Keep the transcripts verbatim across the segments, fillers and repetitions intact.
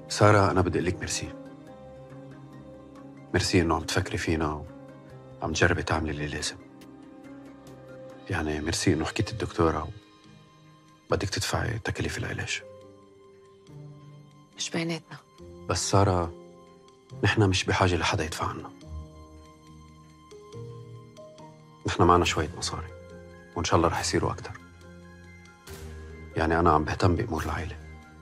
سارة، أنا بدي أقول لك ميرسي. ميرسي إنه عم تفكري فينا وعم تجربي تعملي اللي لازم. يعني ميرسي إنه حكيت الدكتورة وبدك تدفعي تكاليف العلاج. مش بيناتنا. بس سارة، نحن مش بحاجة لحدا يدفع عنا. نحن معنا شوية مصاري وإن شاء الله رح يصيروا أكتر. يعني أنا عم بهتم بأمور العائلة.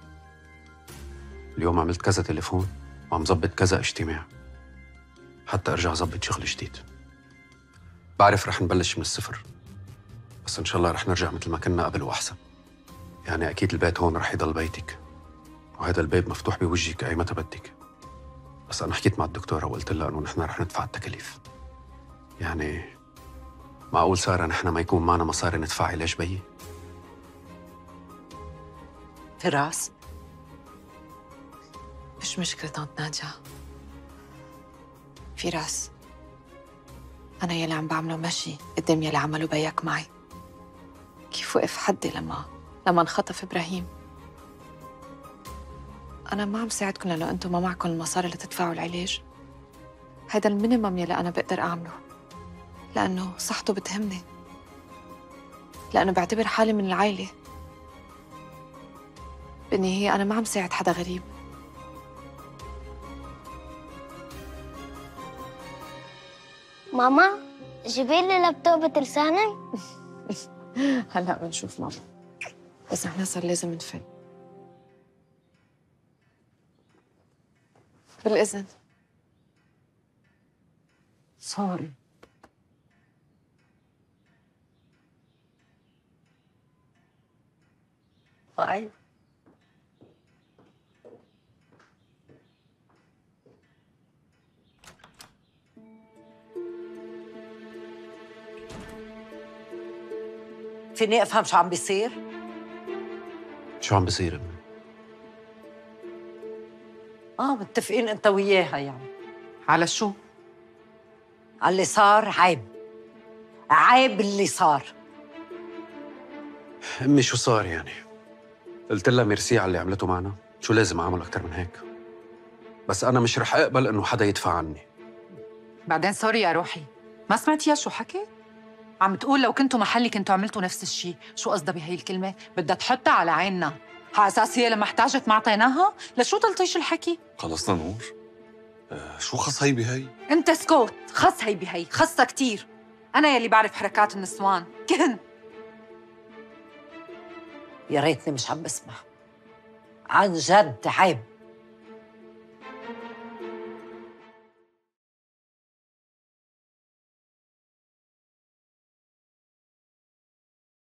اليوم عملت كذا تليفون وعم ظبط كذا اجتماع حتى أرجع ظبط شغل جديد. بعرف رح نبلش من الصفر، بس إن شاء الله رح نرجع مثل ما كنا قبل وأحسن. يعني أكيد البيت هون رح يضل بيتك، وهذا الباب مفتوح بوجهك أي متى بدك. بس أنا حكيت مع الدكتورة وقلت لها إنه نحن رح ندفع التكاليف. يعني معقول سارة نحن ما يكون معنا مصاري ندفع علاج بيي؟ فراس، مش مشكلة طنط نادية. فراس، أنا يلي عم بعمله ماشي قدام يلي عمله بيك معي. كيف وقف حدي لما لما انخطف إبراهيم. أنا ما عم ساعدكم لأنه أنتم ما معكم المصاري لتدفعوا العلاج. هيدا المينيمم يلي أنا بقدر أعمله، لأنه صحته بتهمني، لأنه بعتبر حالي من العائلة. بالنهاية أنا ما عم ساعد حدا غريب. ماما، جيبي لي لابتوب لساني. هلا بنشوف ماما، بس احنا صار لازم نفل. بالإذن. سوري. باي. فيني افهم شو عم بيصير؟ شو عم بيصير أمي؟ اه متفقين انت وياها يعني. على شو؟ على اللي صار. عيب عيب اللي صار. أمي شو صار يعني؟ قلت لها ميرسي على اللي عملته معنا، شو لازم أعمل أكتر من هيك؟ بس أنا مش رح أقبل إنه حدا يدفع عني. بعدين سوري يا روحي، ما سمعتيها شو حكت؟ عم تقول لو كنتوا محلي كنتوا عملتوا نفس الشيء. شو قصدها بهي الكلمة؟ بدها تحطها على عيننا، على أساس هي لما احتاجت ما أعطيناها؟ لشو تلطيش الحكي؟ خلصنا نور. آه شو خص هي بهي؟ أنت اسكت، خص هي بهي، خصها كتير. أنا يلي بعرف حركات النسوان، كن. يا ريتني مش عم بسمع. عن جد عيب.